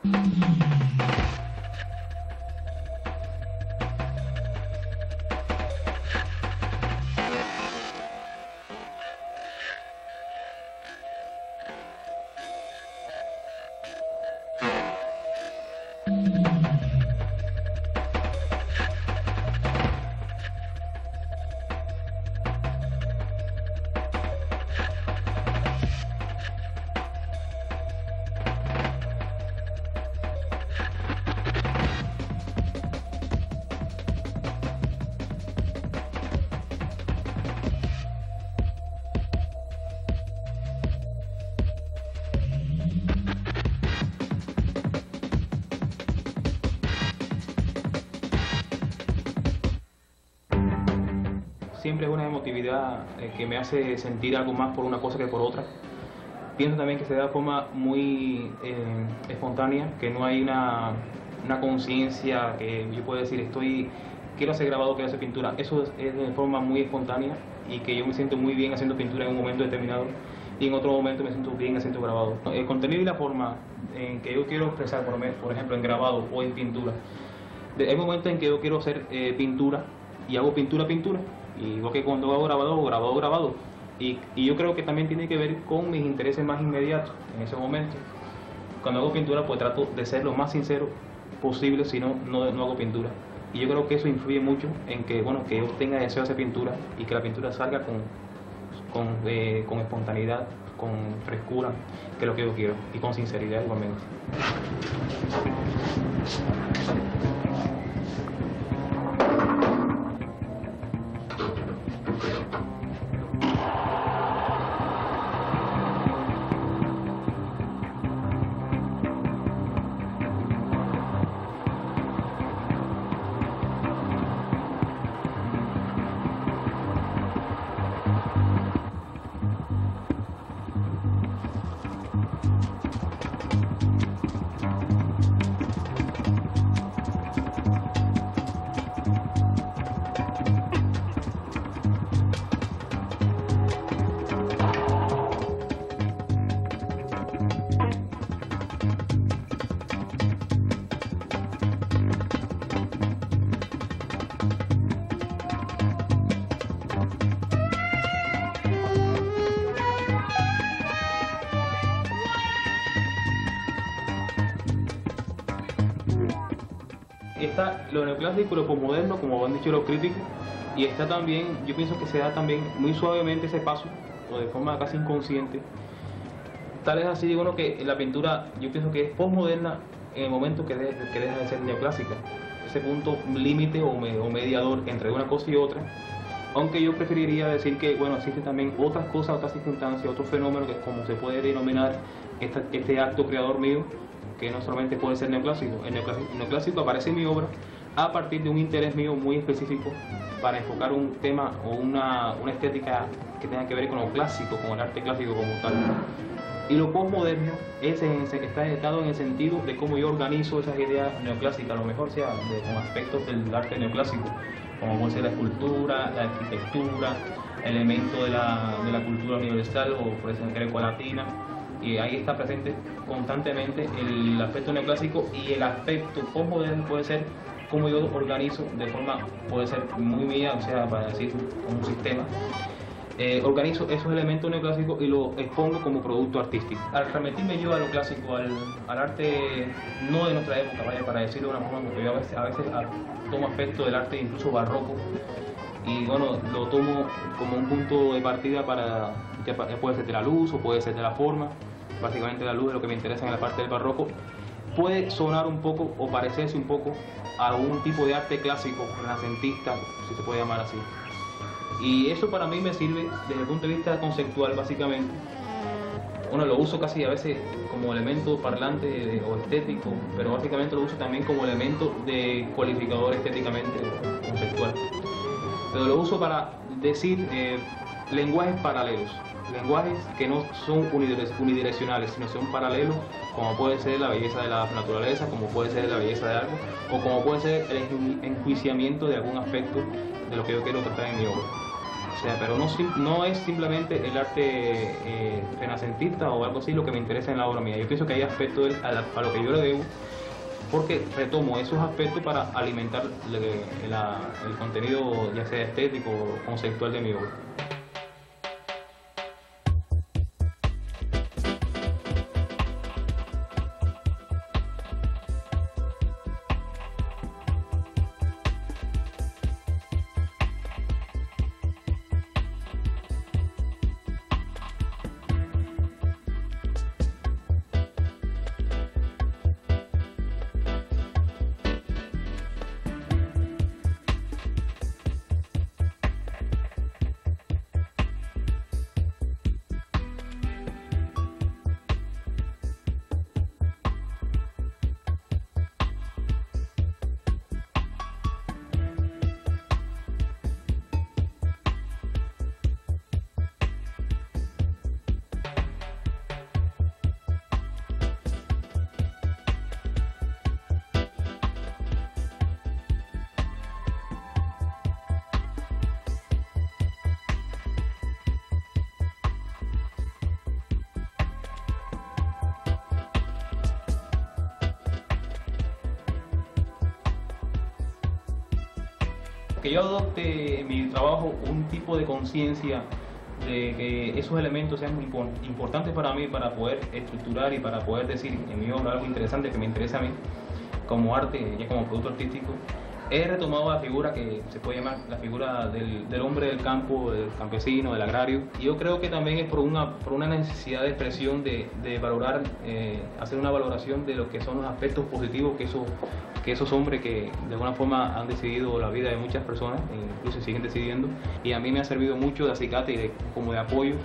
Siempre es una emotividad que me hace sentir algo más por una cosa que por otra. Pienso también que se da de forma muy espontánea, que no hay una conciencia que yo pueda decir quiero hacer grabado, quiero hacer pintura. Eso es de forma muy espontánea y que yo me siento muy bien haciendo pintura en un momento determinado y en otro momento me siento bien haciendo grabado. El contenido y la forma en que yo quiero expresar, por ejemplo, en grabado o en pintura. Hay momentos en que yo quiero hacer pintura y hago pintura. Y igual que cuando hago grabado. Y yo creo que también tiene que ver con mis intereses más inmediatos en ese momento. Cuando hago pintura, pues trato de ser lo más sincero posible, si no, no hago pintura. Y yo creo que eso influye mucho en que, bueno, que yo tenga deseo de hacer pintura y que la pintura salga con espontaneidad, con frescura, que es lo que yo quiero, y con sinceridad igualmente. Está lo neoclásico y lo posmoderno, como han dicho los críticos, y está también, yo pienso que se da también muy suavemente ese paso, o de forma casi inconsciente. Tal es así, bueno, que la pintura yo pienso que es posmoderna en el momento que deja de ser neoclásica. Ese punto límite o mediador entre una cosa y otra. Aunque yo preferiría decir que, bueno, existen también otras cosas, otras circunstancias, otros fenómenos que como se puede denominar este acto creador mío, que no solamente puede ser neoclásico. El neoclásico aparece en mi obra a partir de un interés mío muy específico para enfocar un tema o una estética que tenga que ver con lo clásico, con el arte clásico como tal. Y lo postmoderno está dedicado en el sentido de cómo yo organizo esas ideas neoclásicas, a lo mejor sea con aspectos del arte neoclásico, como puede ser la escultura, la arquitectura, elementos de la cultura universal o por ejemplo greco-latina. Y ahí está presente constantemente el aspecto neoclásico, y el aspecto postmoderno puede ser cómo yo organizo de forma, puede ser muy mía, o sea, para decir un sistema. Organizo esos elementos neoclásicos y los expongo como producto artístico. Al remitirme yo a lo clásico, al arte no de nuestra época, vaya, para decirlo de una forma, porque yo a veces tomo aspectos del arte incluso barroco, y bueno, lo tomo como un punto de partida para, que puede ser de la luz o puede ser de la forma. Básicamente la luz es lo que me interesa en la parte del barroco. Puede sonar un poco o parecerse un poco a algún tipo de arte clásico, renacentista, si se puede llamar así. Y eso para mí me sirve desde el punto de vista conceptual, básicamente. Bueno, lo uso casi a veces como elemento parlante o estético, pero básicamente lo uso también como elemento de cualificador estéticamente o conceptual. Pero lo uso para decir lenguajes paralelos, lenguajes que no son unidireccionales, sino son paralelos, como puede ser la belleza de la naturaleza, como puede ser la belleza de algo, o como puede ser el enjuiciamiento de algún aspecto de lo que yo quiero tratar en mi obra. sea, pero no es simplemente el arte renacentista o algo así lo que me interesa en la obra mía. Yo pienso que hay aspectos a lo que yo le debo, porque retomo esos aspectos para alimentar el contenido, ya sea estético o conceptual de mi obra. Que yo adopte en mi trabajo un tipo de conciencia de que esos elementos sean muy importantes para mí, para poder estructurar y para poder decir en mi obra algo interesante que me interesa a mí como arte, ya como producto artístico. He retomado la figura que se puede llamar la figura del hombre del campo, del campesino, del agrario. Y yo creo que también es por una necesidad de expresión, de valorar, hacer una valoración de lo que son los aspectos positivos que esos hombres que de alguna forma han decidido la vida de muchas personas, incluso siguen decidiendo. Y a mí me ha servido mucho de acicate y como de apoyo,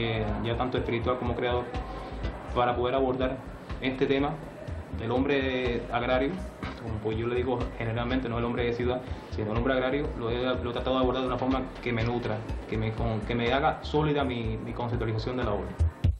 ya tanto espiritual como creador, para poder abordar este tema del hombre agrario. Como pues yo le digo generalmente, no el hombre de ciudad, sino el hombre agrario, lo he tratado de abordar de una forma que me nutra, que me haga sólida mi conceptualización de la obra.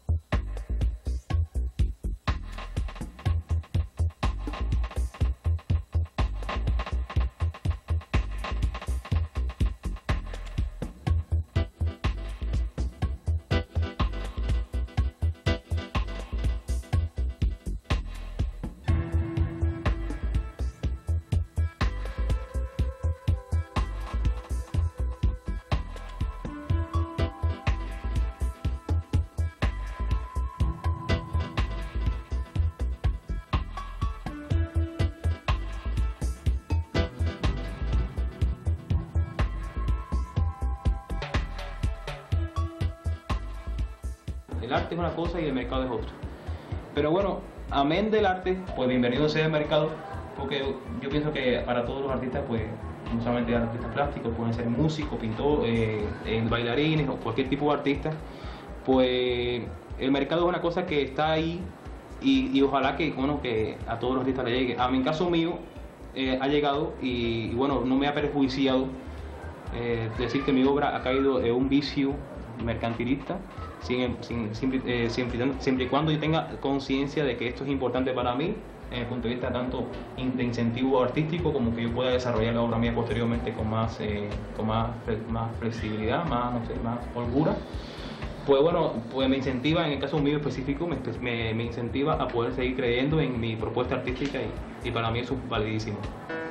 El arte es una cosa y el mercado es otra. Pero bueno, amén del arte, pues bienvenido sea el mercado, porque yo pienso que para todos los artistas, pues no solamente artistas plásticos, pueden ser músicos, pintores, bailarines o cualquier tipo de artista, pues el mercado es una cosa que está ahí y ojalá que, bueno, que a todos los artistas le llegue. A mi caso mío ha llegado y bueno, no me ha perjudiciado decir que mi obra ha caído en un vicio mercantilista, siempre y cuando yo tenga conciencia de que esto es importante para mí, desde el punto de vista tanto de incentivo artístico como que yo pueda desarrollar la obra mía posteriormente con más flexibilidad, más holgura. Pues bueno, pues me incentiva, en el caso mío específico, me incentiva a poder seguir creyendo en mi propuesta artística y para mí eso es validísimo.